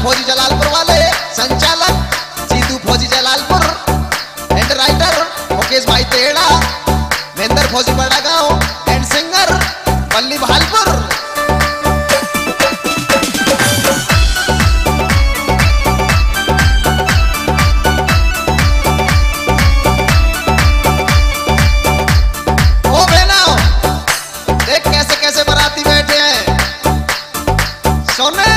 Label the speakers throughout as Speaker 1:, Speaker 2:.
Speaker 1: फौजी जलालपुर वाले संचालक जीतू फौजी जलालपुर, एंड राइटर मुकेश भाई तेड़ा, महेंद्र फौजी बड़ा गांव, एंड सिंगर बल्ली भालपुर। ओ बहना देख कैसे कैसे बाराती बैठे हैं, सोने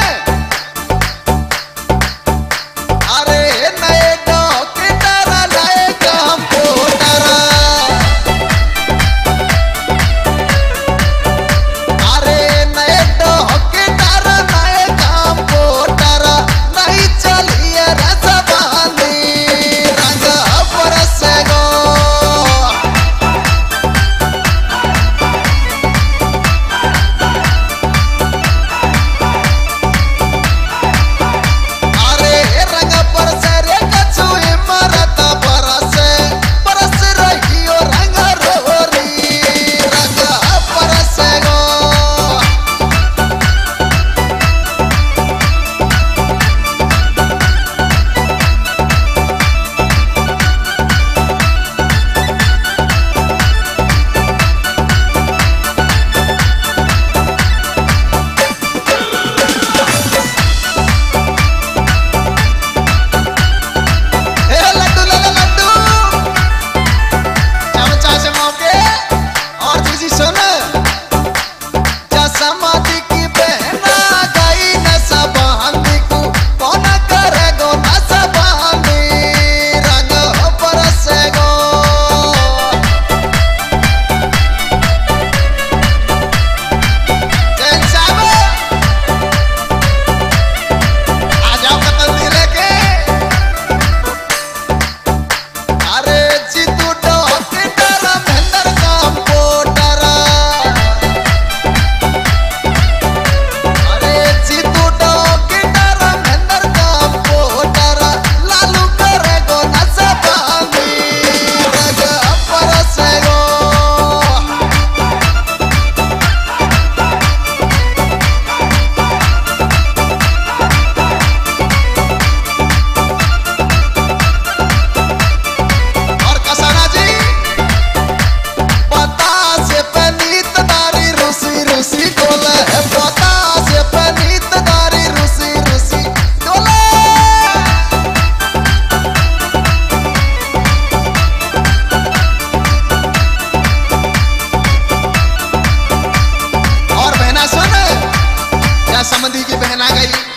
Speaker 1: समधी की बहना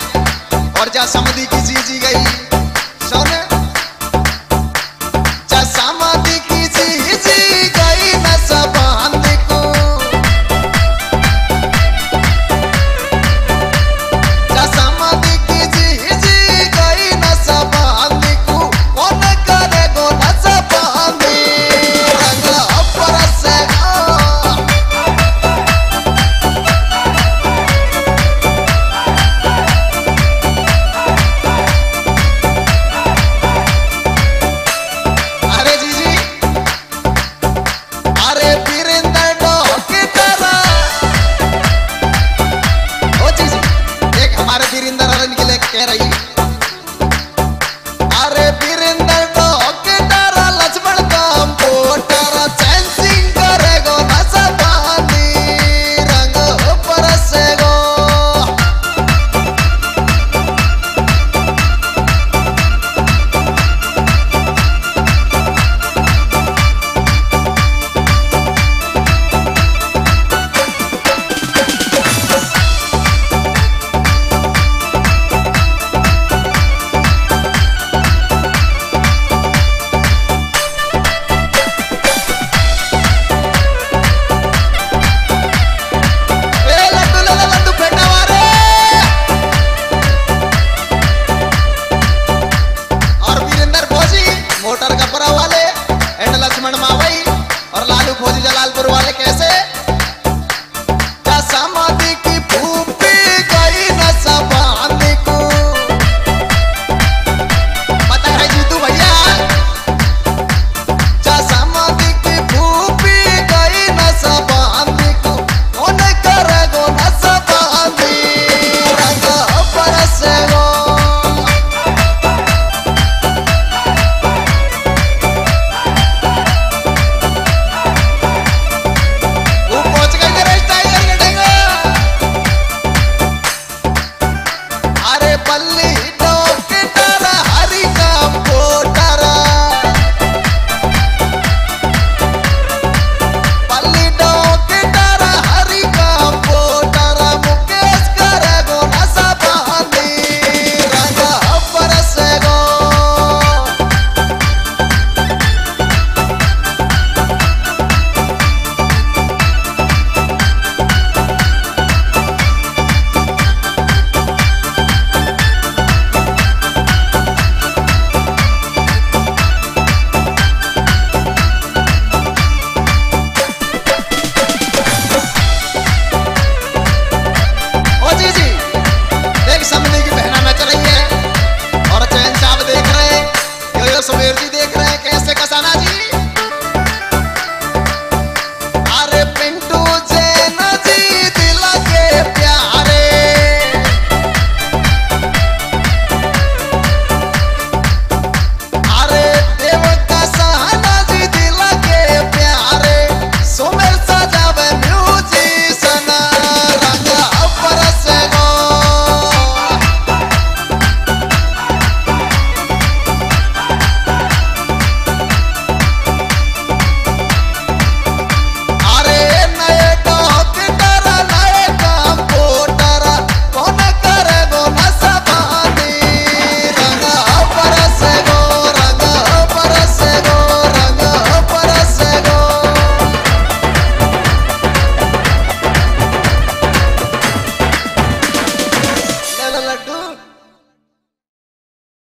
Speaker 1: गई और जा समधी की जीजी गई, सोने जा समधी की जीजी गई न सबंध को, जा समधी की जीजी गई न सबंध को, कौन करे गो न सबंध रंग परस कह रही अरे Virendra doctor Laxman computer sensing करेगो न सबंधी रंग परसेगो। तल्ली